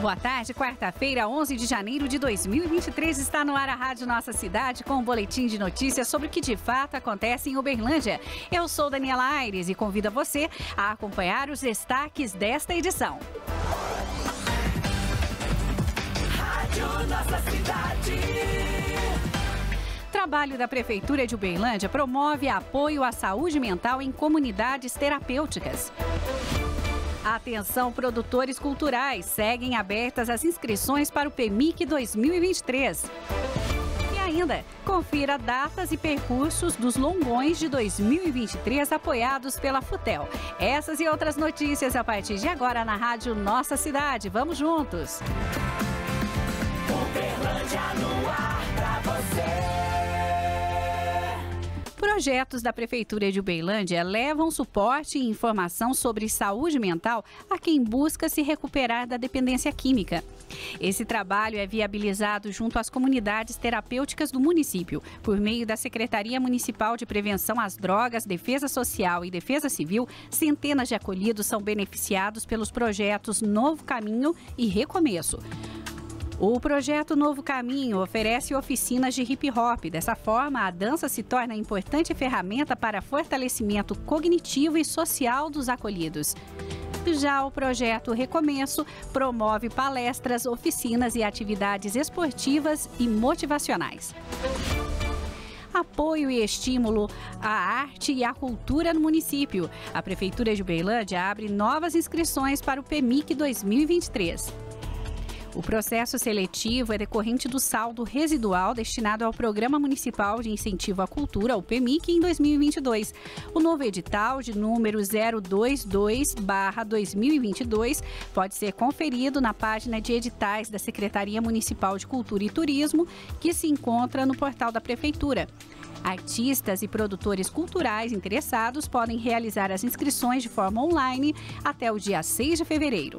Boa tarde, quarta-feira, 11 de janeiro de 2023, está no ar a Rádio Nossa Cidade com um boletim de notícias sobre o que de fato acontece em Uberlândia. Eu sou Daniela Aires e convido você a acompanhar os destaques desta edição. Rádio Nossa Cidade. Trabalho da Prefeitura de Uberlândia promove apoio à saúde mental em comunidades terapêuticas. Atenção, produtores culturais, seguem abertas as inscrições para o PMIC 2023. E ainda, confira datas e percursos dos longões de 2023 apoiados pela FUTEL. Essas e outras notícias a partir de agora na Rádio Nossa Cidade. Vamos juntos! Uberlândia no ar pra você. Projetos da Prefeitura de Uberlândia levam suporte e informação sobre saúde mental a quem busca se recuperar da dependência química. Esse trabalho é viabilizado junto às comunidades terapêuticas do município, por meio da Secretaria Municipal de Prevenção às Drogas, Defesa Social e Defesa Civil. Centenas de acolhidos são beneficiados pelos projetos Novo Caminho e Recomeço. O projeto Novo Caminho oferece oficinas de hip hop. Dessa forma, a dança se torna importante ferramenta para fortalecimento cognitivo e social dos acolhidos. Já o projeto Recomeço promove palestras, oficinas e atividades esportivas e motivacionais. Apoio e estímulo à arte e à cultura no município. A Prefeitura de Uberlândia abre novas inscrições para o PMIC 2023. O processo seletivo é decorrente do saldo residual destinado ao Programa Municipal de Incentivo à Cultura, o PMIC, em 2022. O novo edital, de número 022/2022, pode ser conferido na página de editais da Secretaria Municipal de Cultura e Turismo, que se encontra no portal da Prefeitura. Artistas e produtores culturais interessados podem realizar as inscrições de forma online até o dia 6 de fevereiro.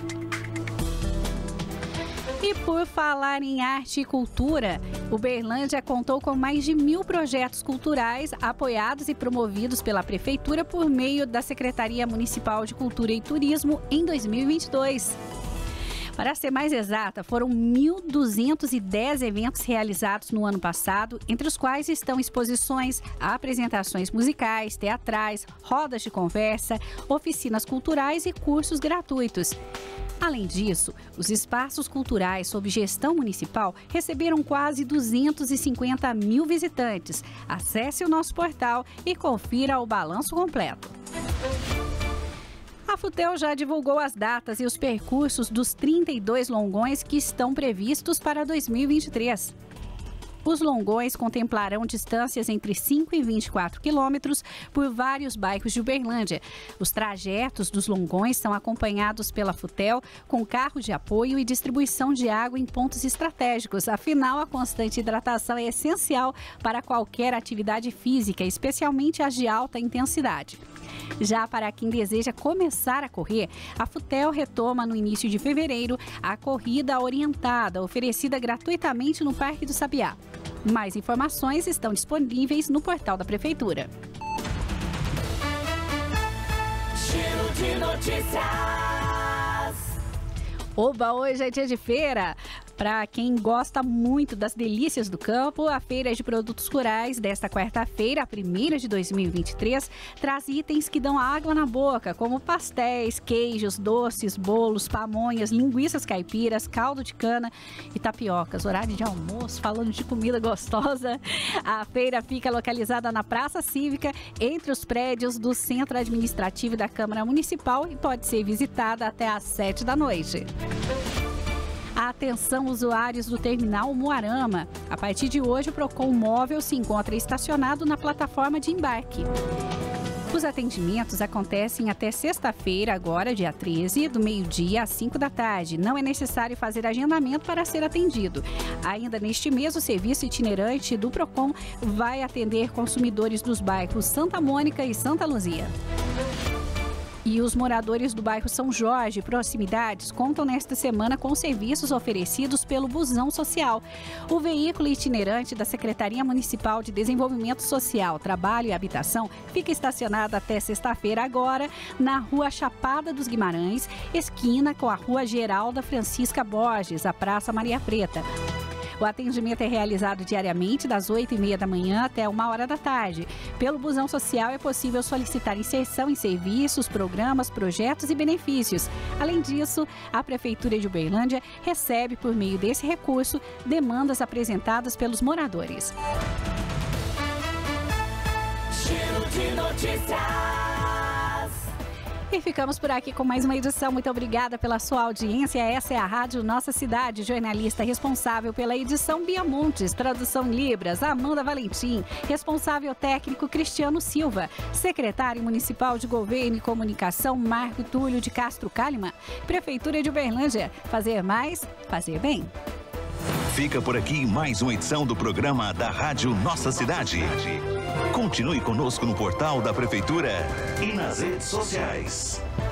E por falar em arte e cultura, Uberlândia contou com mais de 1.000 projetos culturais apoiados e promovidos pela Prefeitura por meio da Secretaria Municipal de Cultura e Turismo em 2022. Para ser mais exata, foram 1.210 eventos realizados no ano passado, entre os quais estão exposições, apresentações musicais, teatrais, rodas de conversa, oficinas culturais e cursos gratuitos. Além disso, os espaços culturais sob gestão municipal receberam quase 250 mil visitantes. Acesse o nosso portal e confira o balanço completo. A FUTEL já divulgou as datas e os percursos dos 32 longões que estão previstos para 2023. Os longões contemplarão distâncias entre 5 e 24 quilômetros por vários bairros de Uberlândia. Os trajetos dos longões são acompanhados pela FUTEL com carros de apoio e distribuição de água em pontos estratégicos. Afinal, a constante hidratação é essencial para qualquer atividade física, especialmente as de alta intensidade. Já para quem deseja começar a correr, a FUTEL retoma no início de fevereiro a corrida orientada, oferecida gratuitamente no Parque do Sabiá. Mais informações estão disponíveis no portal da Prefeitura. Giro de notícias. Oba, hoje é dia de feira. Para quem gosta muito das delícias do campo, a Feira de Produtos Rurais desta quarta-feira, a primeira de 2023, traz itens que dão água na boca, como pastéis, queijos, doces, bolos, pamonhas, linguiças caipiras, caldo de cana e tapiocas. Horário de almoço, falando de comida gostosa. A feira fica localizada na Praça Cívica, entre os prédios do Centro Administrativo da Câmara Municipal e pode ser visitada até às 7 da noite. Atenção, usuários do terminal Moarama. A partir de hoje, o Procon Móvel se encontra estacionado na plataforma de embarque. Os atendimentos acontecem até sexta-feira, agora, dia 13, do meio-dia às 5 da tarde. Não é necessário fazer agendamento para ser atendido. Ainda neste mês, o serviço itinerante do Procon vai atender consumidores dos bairros Santa Mônica e Santa Luzia. E os moradores do bairro São Jorge e proximidades contam nesta semana com serviços oferecidos pelo Busão Social. O veículo itinerante da Secretaria Municipal de Desenvolvimento Social, Trabalho e Habitação fica estacionado até sexta-feira agora na Rua Chapada dos Guimarães, esquina com a Rua Geralda Francisca Borges, a Praça Maria Preta. O atendimento é realizado diariamente das 8h30 da manhã até 1h da tarde. Pelo Busão Social é possível solicitar inserção em serviços, programas, projetos e benefícios. Além disso, a Prefeitura de Uberlândia recebe, por meio desse recurso, demandas apresentadas pelos moradores. Giro de notícias. E ficamos por aqui com mais uma edição. Muito obrigada pela sua audiência. Essa é a Rádio Nossa Cidade. Jornalista responsável pela edição Bia Montes, tradução em Libras, Amanda Valentim. Responsável técnico Cristiano Silva. Secretário Municipal de Governo e Comunicação Marco Túlio de Castro Kalimann. Prefeitura de Uberlândia. Fazer mais, fazer bem. Fica por aqui mais uma edição do programa da Rádio Nossa Cidade. Continue conosco no portal da Prefeitura e nas redes sociais.